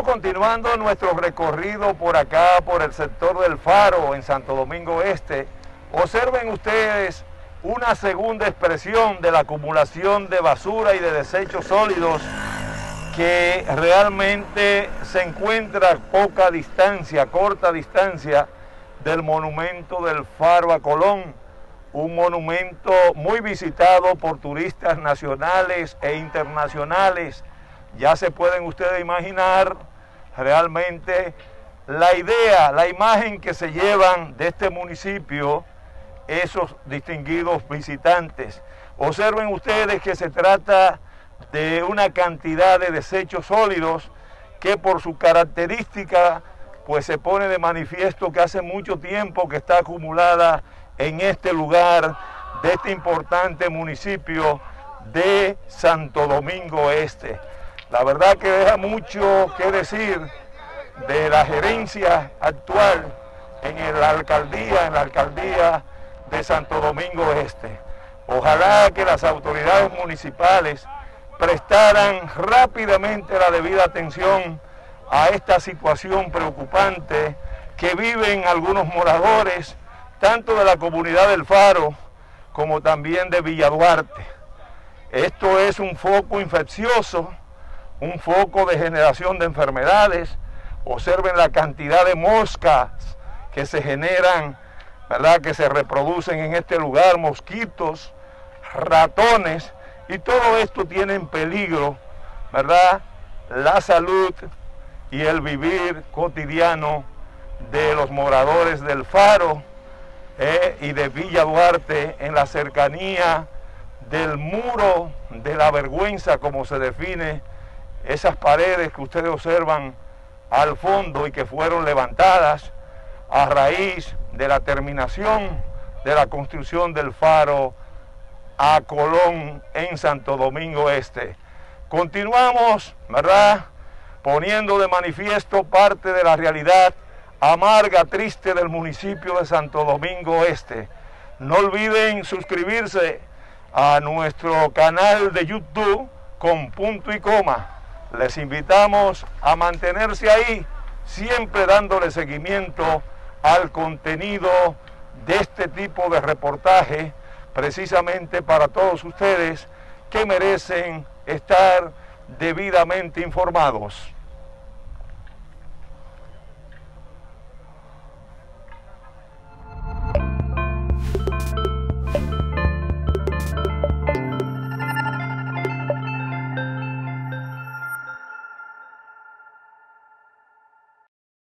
continuando nuestro recorrido por acá, por el sector del Faro, en Santo Domingo Este, observen ustedes una segunda expresión de la acumulación de basura y de desechos sólidos que realmente se encuentra a poca distancia, corta distancia del monumento del Faro a Colón, un monumento muy visitado por turistas nacionales e internacionales. Ya se pueden ustedes imaginar realmente la idea, la imagen que se llevan de este municipio esos distinguidos visitantes. Observen ustedes que se trata de una cantidad de desechos sólidos que por su característica pues se pone de manifiesto que hace mucho tiempo que está acumulada en este lugar de este importante municipio de Santo Domingo Este. La verdad que deja mucho que decir de la gerencia actual en la alcaldía de Santo Domingo Este. Ojalá que las autoridades municipales prestaran rápidamente la debida atención a esta situación preocupante que viven algunos moradores, tanto de la comunidad del Faro como también de Villa Duarte. Esto es un foco infeccioso, un foco de generación de enfermedades. Observen la cantidad de moscas que se generan, ¿verdad?, que se reproducen en este lugar, mosquitos, ratones, y todo esto tiene en peligro, ¿verdad?, la salud y el vivir cotidiano de los moradores del Faro y de Villa Duarte, en la cercanía del muro de la vergüenza, como se define esas paredes que ustedes observan al fondo y que fueron levantadas a raíz de la terminación de la construcción del Faro a Colón en Santo Domingo Este. Continuamos, ¿verdad?, poniendo de manifiesto parte de la realidad amarga, triste del municipio de Santo Domingo Este. No olviden suscribirse a nuestro canal de YouTube con punto y coma. Les invitamos a mantenerse ahí, siempre dándole seguimiento al contenido de este tipo de reportaje, precisamente para todos ustedes que merecen estar debidamente informados.